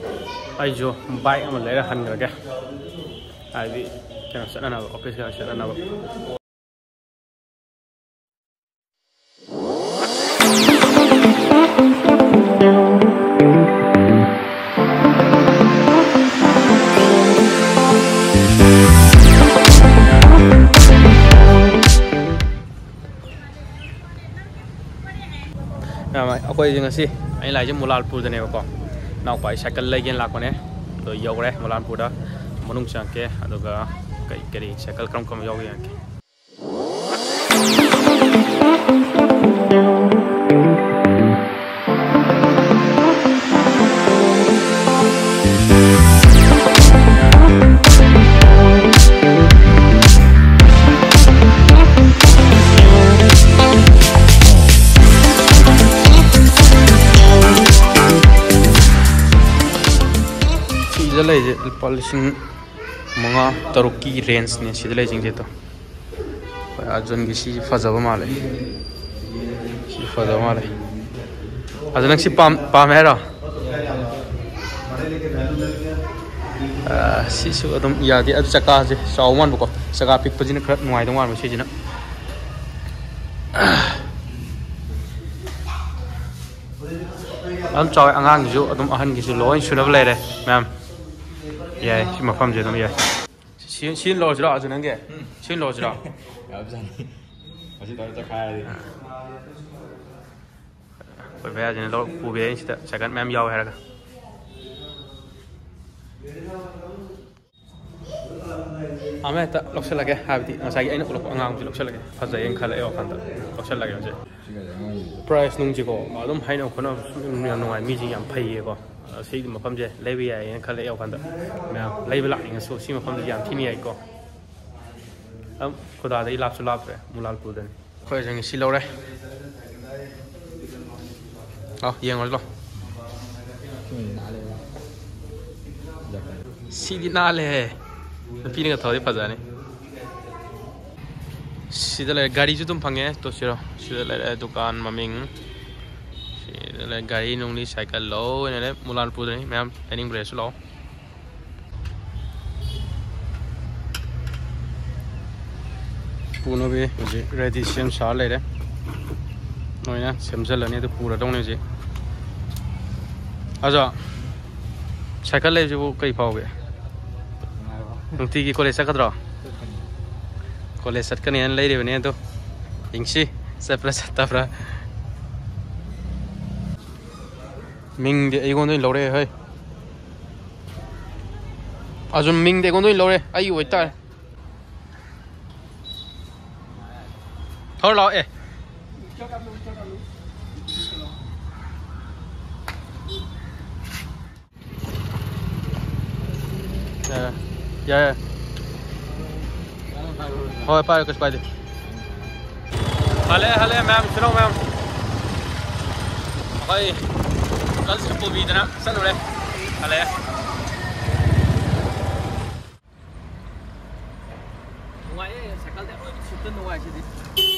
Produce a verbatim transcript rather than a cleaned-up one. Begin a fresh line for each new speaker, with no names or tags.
ꯑꯩꯁꯨ ꯕꯥꯏꯛ ꯑꯃ ꯂꯩꯔ ꯍꯟꯈ꯭ꯔꯒꯦ ꯍꯥꯏꯗꯤ ꯀꯩꯅꯣ ꯆꯠꯅꯅꯕ ꯑꯣꯐꯤꯁ ꯀꯩꯅꯣ ꯆꯠꯅꯅꯕ ꯑꯩꯈꯣꯏꯁꯦ ꯉꯁꯤ ꯑꯩꯅ ꯂꯥꯛꯏꯁꯦ ꯃꯨꯂꯥꯜꯄꯨꯔꯗꯅꯦꯕꯀꯣ ꯏꯅꯥꯎꯄꯥ ꯑꯩ ꯁꯥꯏꯀꯜ ꯂꯩꯒꯦꯅ ꯂꯥꯛꯄꯅꯦ ꯑꯗꯣ ꯌꯧꯔꯦ ꯃꯨꯂꯥꯜꯄꯨꯔꯗ ꯃꯅꯨꯡ ꯆꯪꯉꯛꯀꯦ ꯑꯗꯨꯒ ꯀꯔꯤ ꯀꯔꯤ ꯁꯥꯏꯀꯜ ꯀꯔꯝ ꯀꯔꯝ ꯌꯥꯎꯒꯦ ꯌꯦꯡꯉꯛꯀꯦ ꯁꯤꯗ ꯂꯩꯁꯦ ꯂꯨꯄꯥ ꯂꯤꯁꯤꯡ ꯃꯉꯥ ꯇꯔꯨꯛꯀꯤ ꯔꯦꯟꯖꯅꯦ ꯁꯤꯗ ꯂꯩꯁꯤꯡꯁꯦꯗꯣ ꯍꯣꯏ ꯑꯖꯨꯟꯒꯤ ꯁꯤ ꯐꯖꯕ ꯃꯥꯜꯂꯦ ꯁꯤ ꯐꯖꯕ ꯃꯥꯜꯂꯦ ꯑꯗꯨ ꯅꯪ ꯁꯤ ꯄꯥꯝ ꯄꯥꯝꯃꯦ ꯍꯥꯏꯔꯣ ꯁꯤꯁꯨ ꯑꯗꯨꯝ ꯌꯥꯗꯦ ꯑꯗꯨ ꯆꯀꯥꯁꯦ ꯆꯥꯎ ꯃꯥꯟꯕꯀꯣ ꯆꯀꯥ ꯄꯤꯛꯄꯁꯤꯅ ꯈꯔ ꯅꯨꯡꯉꯥꯏꯗꯧ ꯃꯥꯟꯕ ꯁꯤꯁꯤꯅ ꯑꯗꯨꯝ ꯆꯥꯎꯋꯦ ꯑꯉꯥꯡꯒꯤꯁꯨ ꯑꯗꯨꯝ ꯑꯍꯟꯒꯤꯁꯨ ꯂꯣꯏ ꯁꯨꯅꯕ ꯂꯩꯔꯦ ꯃꯌꯥꯝ ꯌꯥꯏ ꯁꯤ ꯃꯐꯝꯁꯦ ꯑꯗꯨꯝ ꯌꯥꯏ ꯁꯤ ꯁꯤ ꯂꯧꯔꯁꯤꯔꯣ ꯑꯗꯨ ꯅꯪꯒꯤ ꯁꯤ ꯂꯧꯔꯁꯤꯔꯣ ꯑꯩꯈꯣꯏ ꯚꯩꯌꯥꯁꯤꯅ ꯂꯧ ꯄꯨꯕꯤꯔꯛꯏ ꯁꯤꯗ ꯁꯥꯏꯀꯜ ꯃꯌꯥꯝ ꯌꯥꯎꯋꯦ ꯍꯥꯏꯔꯒ ꯑꯃ ꯍꯦꯛꯇ ꯂꯧꯁꯤꯜꯂꯒꯦ ꯍꯥꯏꯕꯗꯤ ꯉꯁꯥꯏꯒꯤ ꯑꯩꯅ ꯎꯠꯂꯛꯄ ꯑꯉꯥꯡꯁꯤ ꯂꯧꯁꯤꯜꯂꯒꯦ ꯐꯖꯩꯌꯦꯅ ꯈꯜꯂꯛꯑꯦ ꯋꯥꯈꯜꯗ ꯂꯧꯁꯤꯜꯂꯒꯦ ꯍꯧꯖꯤꯛ ꯄ꯭ꯔꯥꯏꯁ ꯅꯨꯡꯁꯤꯀꯣ ꯑꯗꯨꯝ ꯍꯥꯏꯅꯕ ꯈꯣꯠꯅꯕ ꯌꯥꯝ ꯅꯨꯡꯉꯥꯏ ꯃꯤꯁꯤꯡ ꯌꯥꯝ ꯐꯩꯌꯦꯀꯣ ꯁꯤꯒꯤ ꯃꯐꯝꯁꯦ ꯂꯩꯕ ꯌꯥꯏꯌꯦꯅ ꯈꯜꯂꯛꯑꯦ ꯋꯥꯈꯜꯗ ꯃꯌꯥꯝ ꯂꯩꯕ ꯂꯥꯛꯅꯤꯡꯉꯁꯨ ꯁꯤ ꯃꯐꯝꯁꯦ ꯌꯥꯝ ꯊꯤꯅ ꯌꯥꯏꯀꯣ ꯑꯗꯨꯝ ꯈꯨꯗꯥꯗꯒꯤ ꯂꯥꯞꯁꯨ ꯂꯥꯞꯇ꯭ꯔꯦ ꯃꯨꯂꯥꯜꯄꯨꯔꯗꯅꯤ ꯑꯩꯈꯣꯏꯁꯦ ꯉꯁꯤ ꯂꯧꯔꯦ ꯂꯥꯎ ꯌꯦꯡꯉꯨꯔꯁꯤ ꯂꯥꯎ ꯁꯤꯗꯤ ꯅꯥꯜꯂꯦꯍꯦ ꯅꯨꯄꯤꯅꯒ ꯊꯧꯔꯗꯤ ꯐꯖꯔꯅꯤ ꯁꯤꯗ ꯂꯩꯔꯦ ꯒꯥꯔꯤꯁꯨ ꯑꯗꯨꯝ ꯐꯪꯉꯦ ꯇꯣꯁꯤꯔꯣ ꯁꯤꯗ ꯂꯩꯔꯦ ꯗꯨꯀꯥꯟ ꯃꯃꯤꯡ ꯁꯤꯗ ꯂꯩꯔꯦ ꯒꯥꯔꯤ ꯅꯨꯡꯂꯤ ꯁꯥꯏꯀꯜ ꯂꯣꯏꯅ ꯂꯩꯔꯦ ꯃꯨꯂꯥꯜꯄꯨꯔꯗꯅꯤ ꯃꯌꯥꯝ ꯂꯩꯅꯤꯡꯕ꯭ꯔꯦꯁꯨ ꯂꯥꯛꯑꯣ ꯄꯨꯅꯕꯤ ꯍꯧꯖꯤꯛ ꯔꯦꯗꯤ ꯁꯦꯝ ꯁꯥ ꯂꯩꯔꯦ ꯅꯣꯏꯅ ꯁꯦꯝꯖꯤꯜꯂꯅꯤ ꯑꯗꯨ ꯄꯨꯔꯗꯧꯅꯤ ꯍꯧꯖꯤꯛ ꯑꯖꯣ ꯁꯥꯏꯀꯜ ꯂꯩꯕꯁꯤꯕꯨ ꯀꯩ ꯐꯥꯎꯒꯦ ꯅꯨꯡꯇꯤꯒꯤ ꯀꯣꯂꯦꯖ ꯆꯠꯀꯗ꯭ꯔꯣ ꯀꯣꯂꯦꯖ ꯆꯠꯀꯅꯤꯅ ꯂꯩꯔꯤꯕꯅꯦ ꯑꯗꯣ ꯌꯦꯡꯁꯤ ꯆꯠꯄ꯭ꯔꯥ ꯆꯠꯇꯕ꯭ꯔꯥ ꯃꯤꯡꯗꯤ ꯑꯩꯉꯣꯟꯗ ꯑꯣꯏꯅ ꯂꯧꯔꯛꯑꯦ ꯍꯣꯏ ꯑꯖꯨꯟ ꯃꯤꯡꯗꯤ ꯑꯩꯉꯣꯟꯗ ꯑꯣꯏꯅ ꯂꯧꯔꯦ ꯑꯩ ꯑꯣꯏꯇꯥꯔꯦ ꯊꯧꯔ ꯂꯥꯛꯑꯣ ꯑꯦ ꯌꯥꯏ ꯌꯥꯏ ꯍꯣꯏ ꯄꯥꯏꯔꯣ ꯀꯩꯁꯨ ꯄꯥꯏꯗꯦ ꯍꯜꯂꯦ ꯍꯜꯂꯦ ꯃꯌꯥꯝ ꯁꯤꯅꯧ ꯃꯌꯥꯝ ꯑꯩꯈꯣꯏ ꯒꯔꯜꯁꯀ ꯄꯨꯕꯤꯗꯅ ꯆꯠꯂꯨꯔꯦ ꯍꯜꯂꯦ ꯅꯨꯡꯉꯥꯏꯌꯦ ꯁꯥꯏꯀꯜꯗ ꯂꯣꯏ ꯁꯤꯠꯇ ꯅꯨꯡꯉꯥꯏ ꯁꯤꯗꯤ